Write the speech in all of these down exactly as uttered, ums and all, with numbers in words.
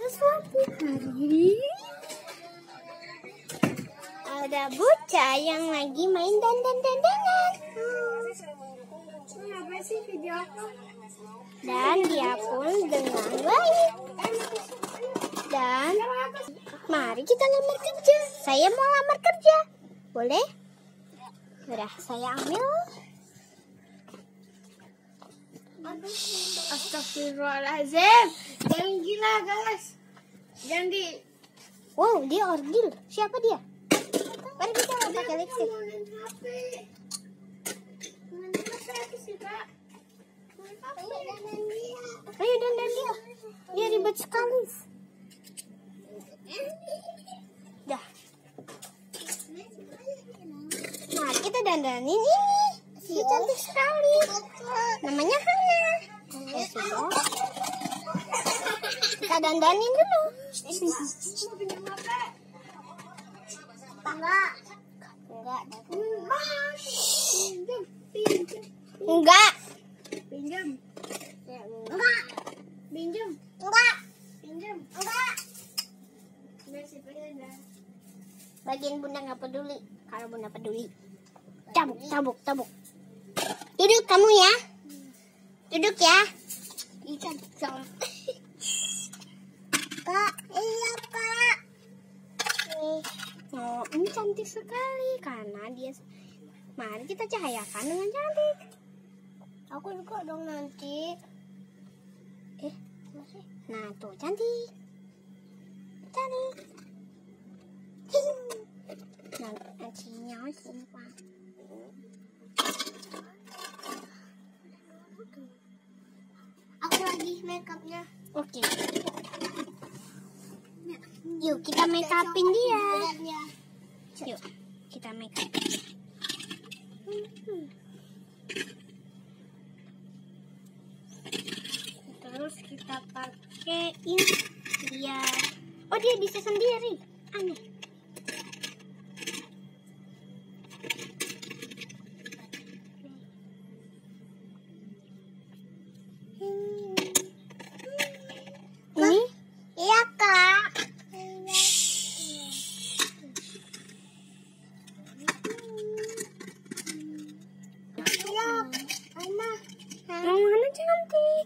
sesuatu. Hari ada bocah yang lagi main dandan-dandanan. Apa sih video aku? Dan dia pun dengan baik. Dan mari kita lamar kerja. Saya mau lamar kerja. Boleh? Udah, saya ambil. Astagfirullahaladzim. Jangan gila guys. Jangan di. Wow, dia orgil. Siapa dia? Mari kita pakai lipstick. Main H P. Main H P sih kak. Ayo dandan dia. Dia ribet sekali. Dah. Nah, kita dandanin ini. Dia cantik sekali. Namanya Hana. Eh, sudah. Kita dandanin dulu. Enggak. Enggak. Pinjam. Pinjam. Enggak. Pinjam. Enggak. Pinjam. Enggak. Pinjam. Enggak. Udah sih pinjam. Bagian bunda nggak peduli. Kalau bunda peduli, cabuk, cabuk, cabuk. Duduk kamu ya. Duduk ya. Ikan jam. Kak, iya kak. Nih, oh, ini cantik sekali karena dia. Mari kita cahayakan dengan cantik. Aku juga dong nanti. Eh, nah tuh cantik, cantik. Nah, nantinya sumpah. Aku lagi makeupnya. Oke. Yuk kita make upin dia. Yuk kita make up. Terus kita pakein dia. Oh, dia bisa sendiri. Aneh. Ini? Iya, Kak. Iya, Ana. Oh, mana cantik.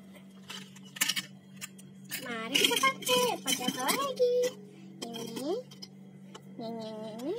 Mari kita pakai. Pakai apa lagi? Ini. Ini, ini, ini.